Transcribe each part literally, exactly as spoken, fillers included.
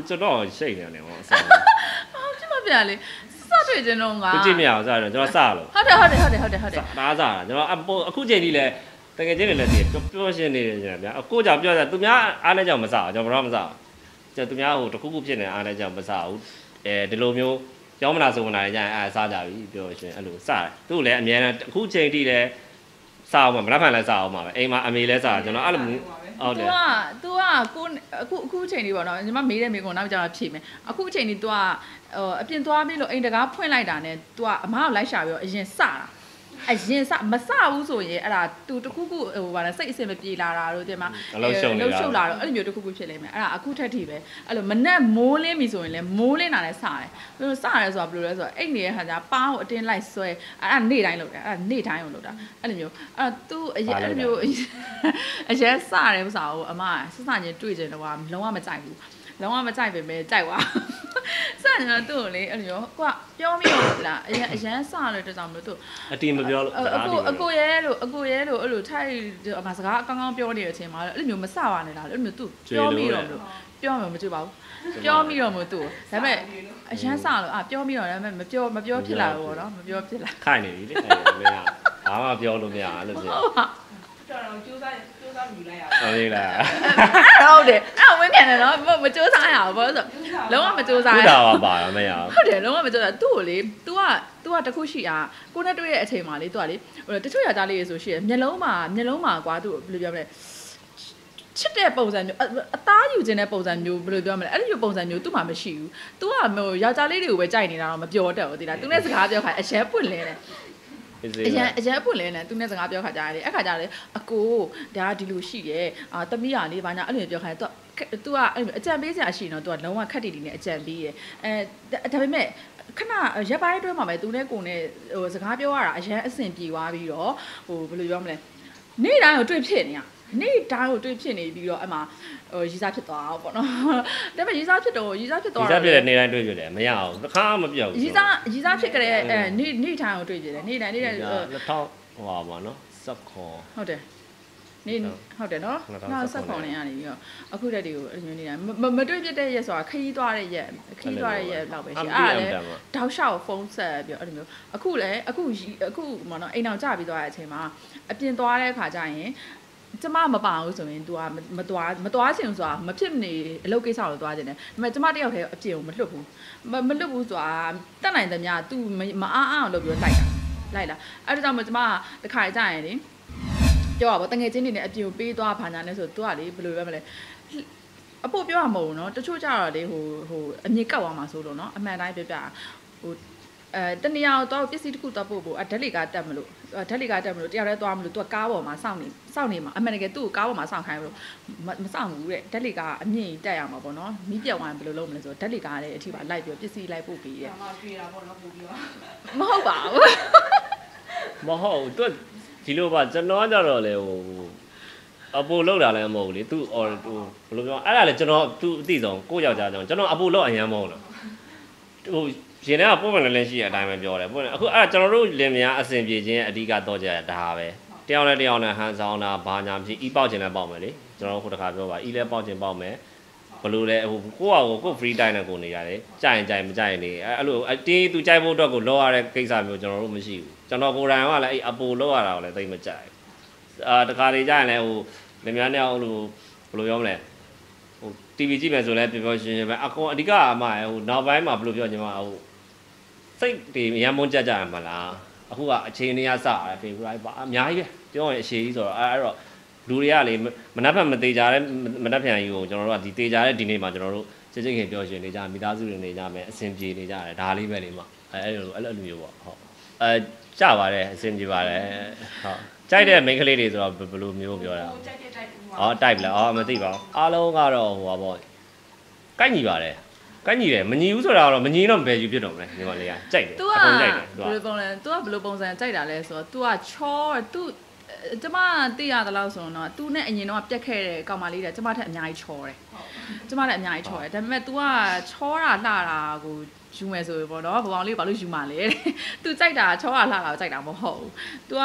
ကျွန်တော်ရှိနေတယ်ဟောစားဟုတ်ကျမပြလေစတွေ့ကျွန်တော်ကခုကြည့်မရအောင်စားတယ်ကျွန်တော်စားလို့ဟုတ်တယ်ဟုတ်တယ်ဟုတ်တယ်ဟုတ်တယ်ဟုတ်တယ်ဒါစားတာကျွန်တော်အခုချိန်ကြီးလဲတကယ်ချင်းတွေလည်းတည်ပြောရှင်းနေတယ်ကျွန်တော်ဗျာအခုကြောင့်ပြောတာသူများအားနဲ့ကြောင့်မစားအောင်ကျွန်တော်ဘာမှမစားကျွန်တော်သူများဟိုတခုခုဖြစ်နေအားနဲ့ကြောင့်မစားဘူးအဲဒီလိုမျိုးကျောင်းမနာစုံမနာကြရင်အားစားကြပြီပြောရှင်းအဲ့လိုစားတယ်သူ့လည်းအများနဲ့အခုချိန်ထိလည်းစားအောင်မလားဖန်လည်းစားအောင်ပါပဲအိမ်မှာအမေလည်းစားကျွန်တော်အဲ့လိုမျိုးဟုတ်တယ် तू อ่ะ तू อ่ะကိုအခုအခုအချိန်လေးပေါ့နော်ညီမမေးတဲ့မေးခွန်းနောက်ကြတော့ဖြေမယ်အခုအချိန်လေး तू อ่ะဟိုအပြင်သွားပြီးလို့အိမ်တကားဖွင့်လိုက်တာနဲ့ तू อ่ะအမကိုလိုက်ရှာပြီးတော့အရင်စတာအရင်စမစဘူးဆိုရင်အဲ့ဒါ तू တခုခုဟိုဗာလဲစိတ်အဆင်မပြေလာတာတို့တင်မှာလှုပ်ရှုပ်လာတော့အဲ့လိုမျိုးတခုခုဖြစ်လိမ့်မယ်အဲ့ဒါအခုထက်ထိပဲအဲ့လိုမနဲ့မိုးလင်းပြီဆိုရင်လည်းမိုးလင်းတာလည်းစတယ်ဘယ်လိုစရဲဆိုတာဘယ်လိုလဲဆိုတော့အိတ်နေတဲ့ခါကျပါးကိုအတင်းလိုက်ဆွဲအဲ့ဒါနေ့တိုင်းလုပ်တယ်အဲ့ဒါနေ့တိုင်းကိုလုပ်တာအဲ့လိုမျိုးအဲ့ तू အရင်အဲ့လိုမျိုးအရင်စရဲဥစားကိုအမစစချင်းတွေ့ကြတယ်ကွာလုံးဝမကြိုက်ဘူးလုံးဝမကြိုက်ပေမဲ့ကြိုက်သွားစနေတော့သူ့ကိုလေအဲ့လိုမျိုးကိုကပြောမိလို့လားအရင်အရင်စလို့တကြောင်မလို့သူအတီးမပြောလို့အကိုအကိုရဲလို့အကိုရဲလို့အဲ့လိုထိုက်အမစကားအကောင်းကောင်းပြောနေတဲ့အချိန်မှာအဲ့လိုမျိုးမစပါနဲ့လားအဲ့လိုမျိုးသူပြောမိတော့လို့ပြောမှမကြည့်ပါဘူးပြောမိတော့မလို့သူဒါပေမဲ့အရင်စလို့အာပြောမိတော့ဒါပေမဲ့မပြောမပြောဖြစ်လာဘူးပေါ့နော်မပြောဖြစ်လာခိုင်နေပြီလေမင်းကဘာမှပြောလို့မရအဲ့လိုမျိုးတော်တော်ကြိုးစားကြိုးစားယူလိုက်ရအောင်ဟုတ်လားဟုတ်တယ်အဲ့ဝင်ပြန်တယ်နော်မကြိုးစားရအောင်ဘာလို့ဆိုလုံးဝမကြိုးစားရဘူးဒါပါပါမရဘူးဟုတ်တယ်လုံးဝမကြိုးစားသူ့ကိုလေ तू က तू ကတခုရှိအားကိုနဲ့တွေ့တဲ့အချိန်မှာလေ तू ကလေဟိုတချို့ယောက်ျားလေးတွေဆိုရှိရမျက်လုံးမှာမျက်လုံးမှာကွာ तू ဘယ်လိုပြောမလဲချစ်တဲ့ပုံစံမျိုးအသားယူခြင်းတဲ့ပုံစံမျိုးဘယ်လိုပြောမလဲအဲ့လိုပုံစံမျိုး तू မှမရှိဘူး तू ကဟိုယောက်ျားလေးတွေကိုပဲကြိုက်နေတာတော့မပြောတတ်ဘူးသိလား तू နဲ့စကားပြောခါအရှဲပွင့်လဲတယ်အရင်အရင်ပွင့်လဲနဲ့သူနဲ့စကားပြောခါကြရတယ်အဲ့ခါကြတယ်အကိုဒါကဒီလိုရှိတယ်အာတမီးရလေးဘာညာအဲ့လိုပြောခါတယ် तू तू ကအကြံပေးစရာရှိနော် तू ကလုံးဝခက်တီတီနဲ့အကြံပေးရအဲဒါပေမဲ့ခဏရက်ပိုင်းအတွင်းမှာပဲ तू နဲ့ကိုနဲ့ဟိုစကားပြောရတာအရင်အဆင်ပြေသွားပြီးတော့ဟိုဘယ်လိုပြောမလဲနေ့တိုင်းကိုတွေ့ဖြစ်နေရနေ့တိုင်းကိုတွေ့ဖြစ်နေပြီးတော့အမှဟိုရီစားဖြစ်သွားအောင်ပေါ့နော်ဒါပေမဲ့ရီစားဖြစ်တော့ရီစားဖြစ်သွားရီစားဖြစ်တဲ့နေ့တိုင်းတွေ့ဖြစ်တယ်မရအောင်တစ်ခါမပြောက်ဘူးရီစားရီစားဖြစ်ကြတဲ့အဲနေ့နေ့တိုင်းကိုတွေ့ဖြစ်တယ်နေ့တိုင်းနေ့တိုင်းနှစ်ထောင်ဟိုပါပါနော်စက်ခေါ်ဟုတ်တယ်နေ့ဟုတ်တယ်နော်နောက်ဆက်ခေါ်နေရနေပြီးတော့အခုတက်တွေကိုအမျိုးနေတာမတွေ့ဖြစ်တဲ့ရက်ဆိုတာခရီးသွားတဲ့ရက်ခရီးသွားတဲ့ရက်လောက်ပဲရှိအဲ့ဒါလည်းတောက်လျှောက်ဖုန်းဆက်ပြီးအဲ့လိုမျိုးအခုလည်းအခုအခုမနော်အိမ်အောင်ကြပြီးသွားတဲ့အချိန်မှာအပြင်သွားတဲ့အခါကျရင်ကျမမပါဘူးဆိုရင် तू ကမသွားမသွားချင်ဆိုတာမဖြစ်မနေအလုပ်ကိစ္စကိုသွားချင်တယ်ဒါပေမဲ့ကျမတယောက်တည်းအပြင်ကိုမလွတ်ဘူးမလွတ်ဘူးဆိုတာတတ်နိုင်သမျှ तू မအားအောင်လုပ်ပြီးတော့လိုက်တာလိုက်လာအဲ့ဒါကြောင့်မကျမတခါကြရင်လေပြောပါဘောတငယ်ချင်းတွေနဲ့အပြင်ကိုပေးသွားဘာညာနဲ့ဆို तू ကလေဘယ်လိုပဲမလဲအဖို့ပြောရမဟုတ်ဘူးเนาะတချို့ကြတော့လေဟိုဟိုအမြင့်ကောက်သွားမှာဆိုလို့เนาะအမှန်တိုင်းပြပြဟိုအဲတနေရာတော့ပစ္စည်းတစ်ခုတော့ပို့ဖို့အဓာတ်လေကတက်မလို့ဓာတ်လေကတက်မလို့တယောက်တည်းသွားမလို့ तू ကားပေါ်မှာစောင့်နေစောင့်နေမှာအမှန်တကယ်သူ့ကိုကားပေါ်မှာစောင့်ခိုင်းလို့မစောင့်ဘူးတဲ့ဓာတ်လေကအမြင့်တက်ရမှာပေါ့နော်မီးပြတ်သွားရင်ဘယ်လိုလုပ်မလဲဆိုတော့ဓာတ်လေကလည်းအထိပါလိုက်ပြီးပစ္စည်းလိုက်ပို့ပေးတယ်မတွေ့တာပေါ့နော်ပို့ပြီးတော့မဟုတ်ပါဘူးမဟုတ် तू ဒီလိုပါကျွန်တော်ကြတော့လေဟိုအပူလောက်တာလည်းမဟုတ်ဘူးလေ तू ဟိုဘယ်လိုပြောအဲ့ဒါလေကျွန်တော် तू အသိဆုံးကိုယောက်ျားကြောင့်ကျွန်တော်အပူလောက်အရင်မဟုတ်လားဟိုရှင်ထဲကပုံမှန်လည်းလည်းရှိတဲ့အတိုင်းပဲပြောတယ်ပုံမှန်အခုအဲ့ကျွန်တော်တို့လင်မယားအဆင်ပြေခြင်းအဓိကတော့ကြရတာပဲတယောက်နဲ့တယောက်နဲ့ဟန်ဆောင်တာဘာညာဖြစ်အီးပေါက်ခြင်းလည်းပေါက်မယ်လေကျွန်တော်တို့ခုတစ်ခါပြောပါအီးလည်းပေါက်ခြင်းပေါက်မယ်ဘလို့လဲဟိုကိုယ့်ဟာကိုကိုယ် free time နဲ့ကိုနေရတယ်ကြိုင်ကြိုင်မကြိုင်နေအဲ့လိုတင်းသူကြိုက်ဖို့အတွက်ကိုလောရတဲ့ကိစ္စမျိုးကျွန်တော်တို့မရှိဘူးကျွန်တော်ကိုယ်တိုင်ကလည်းအဲ့အပူလောရတာကိုလည်းသိမကြိုက်အာတခါလေကြရင်လည်းဟိုလင်မယားနဲ့ဟိုလိုဘလို့ပြောမလဲဟို တီဗီ ကြည့်မယ်ဆိုလည်းပြောပြောရှင်းရှင်းပဲအကောင်အဓိကအမှဟိုနောက်ပိုင်းမှာဘလို့ပြောညီမဟိုစိတ်တွေရမ်းမုန်းကြကြရမှာလားအခုကအချိန်နေရစတယ်ဖေဖော်ဝါရီပါအများကြီးပဲပြောရင်အရှိကြီးဆိုတော့အဲ့တော့လူတွေကလေမနှက်ဖက်မသေးကြတဲ့မနှက်ဖန်ကြီးကိုကျွန်တော်တို့ကဒီသေးကြတဲ့ဒီနေ့မှာကျွန်တော်တို့စစ်စစ်ခင်ပြောရှင်နေကြမိသားစုတွေနေကြမယ်အဆင်ပြေနေကြတယ်ဒါလေးပဲလေမအဲအဲ့လိုအဲ့လိုမျိုးပေါ့ဟုတ်အဲကြပါတယ်အဆင်ပြေပါတယ်ဟုတ်ကြိုက်တဲ့မိန်းကလေးတွေဆိုတော့ဘယ်လိုမျိုးပြောတာကြိုက်တဲ့ type အော် type လားအော်မသိပါဘူးအားလုံးကတော့ဟိုပါပေါ့ကိုက်ညီပါတယ်ကိုက်ညီတယ်မညီဘူးဆိုတာတော့မညီတော့ဘယ်ယူဖြစ်တော့မလဲညီမလေးကကြိုက်တယ်အကုန်ကြိုက်တယ် तू ကဘယ်လိုပုံလဲ तू ကဘယ်လိုပုံစံကြိုက်တာလဲဆိုတော့ तू ကချော तू ကျမသိရသလောက်ဆိုတော့ तू နဲ့အရင်တော့ပြက်ခဲ့တဲ့ကောင်မလေးတဲ့ကျမထက်အများကြီးချောတယ်ကျမလည်းအများကြီးချောတယ်ဒါပေမဲ့ तू ကချောတာလှတာကိုယူမယ်ဆိုပေါ့နော်ဘဘောင်လေးဘာလို့ယူမှာလဲ तू ကြိုက်တာချောတာလှတာကိုကြိုက်တာမဟုတ်ဘူး तू က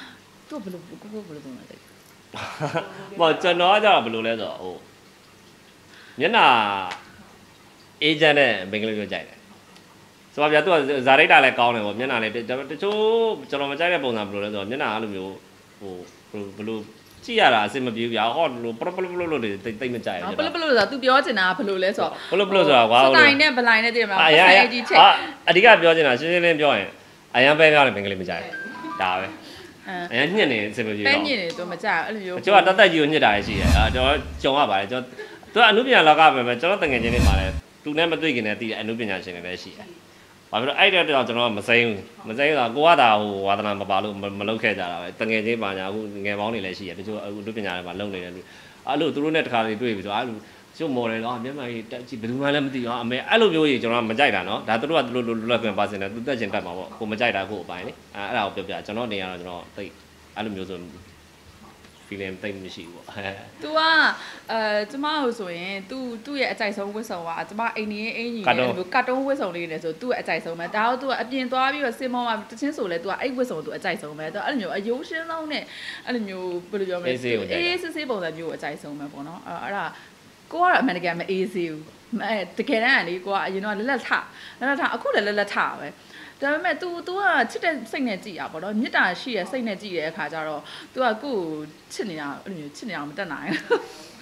तू ဘယ်လိုကိုကိုဘယ်လိုပုံလဲမကျွန်တော်ကကြတော့ဘယ်လိုလဲဆိုတော့ဟိုမျက်နှာအေဂျင့်နဲ့ဘင်္ဂလားပြောကြိုက်တယ်ဆိုတော့ဗျာသူကဇာရိတာလည်းကောင်းတယ်ပေါ့မျက်နှာလည်းတချို့ကျွန်တော်မကြိုက်တဲ့ပုံစံဘယ်လိုလဲဆိုတော့မျက်နှာအဲ့လိုမျိုးဟိုဘယ်လိုကြည့်ရတာအဆင်မပြေဘူးဗျာဟောလို့ပလပလပလလို့တိတ်မကြိုက်ဘူးပလပလဆိုတာ तू ပြောချင်တာဘယ်လိုလဲဆိုတော့ပလပလဆိုတာကွာစတိုင်နဲ့ဘလိုင်းနဲ့တည်မလားပတ်စံကြီးချက်အဓိကပြောချင်တာရှင်းရှင်းလင်းပြောရင်အရန်ပဲပြောတယ်ဘင်္ဂလီမကြိုက်ဒါပဲအရန်ညှစ်နေအဆင်မပြေတော့ပဲညှစ်နေ तू မကြိုက်အဲ့လိုမျိုးကျွန်တော်တတ်တတ်ကြီးကိုညှစ်တာရှိတယ်အာကျွန်တော်ကြုံရပါတယ်ကျွန်တော်သူကအနုပညာလောကပဲပဲကျွန်တော်တငယ်ချင်းတွေမှာလည်းသူနဲ့မတွေ့ခင်နဲ့တည်တဲ့အနုပညာရှင်တွေလည်းရှိတယ်ဘာဖြစ်လို့အဲ့တဲ့တော့ကျွန်တော်မစိမ့်ဘူးမစိမ့်တော့ကိုကတာဟိုဝါသနာမပါလို့မလုပ်ခဲ့ကြတာပဲတငယ်ချင်းပါညာအခုငယ်ပေါင်းတွေလည်းရှိတယ်တချို့အခုအနုပညာတွေမှာလုပ်နေတယ်လို့အဲ့လိုသူတို့နဲ့တခါတွေတွေ့ပြီဆိုအဲ့လိုကျုပ်မော်တယ်တော့မျက်မှန်ကြီးတက်ကြည့်ဘယ်သူမှလည်းမသိတော့အမေအဲ့လိုမျိုးကြီးကျွန်တော်မကြိုက်တာနော်ဒါသူတို့ကသူတို့လွတ်ကွင်ပါစင်တယ်သူတက်ချင်တက်မှာပေါ့ကိုမကြိုက်တာကိုအပိုင်းလေအဲ့အဲ့ဒါကိုပြောပြကျွန်တော်နေရတော့ကျွန်တော်သိအဲ့လိုမျိုးဆို feeling တိတ်မရှိဘူးပေါ့ तू อ่ะအဲကျမတို့ဆိုရင် तू သူ့ရဲ့အကြိုက်ဆုံးဝတ်စုံကကျမအိမ်နေအင်ကြီးနဲ့ကတ်တုံးဝတ်စုံလေးနဲ့ဆိုသူ့ရဲ့အကြိုက်ဆုံးပဲဒါတော့ तू အပြင်သွားပြီးတော့စင်မောမှာတချင်းဆိုလဲ तू အဲ့ဝတ်စုံ तू အကြိုက်ဆုံးပဲ तू အဲ့လိုမျိုးအယိုးရှင်းလုံးနဲ့အဲ့လိုမျိုးဘယ်လိုပြောမလဲအေးစစ်စစ်ပုံစံမျိုးအကြိုက်ဆုံးပဲပေါ့နော်အဲ့ဒါကိုကတော့အမှန်တကယ်မအေးစေဘူးအဲတကယ်တမ်းကလေကိုကအရင်တော့လက်လက်ထလက်လက်ထအခုလည်းလက်လက်ထပဲဒါပေမဲ့ तू तू ကချစ်တဲ့စိတ်နဲ့ကြည်ရပါတော့မေတ္တာရှိတဲ့စိတ်နဲ့ကြည်တဲ့အခါကျတော့ तू ကကိုယ်ချစ်နေတာအဲ့လိုမျိုးချစ်နေတာမတတ်နိုင်ဘူး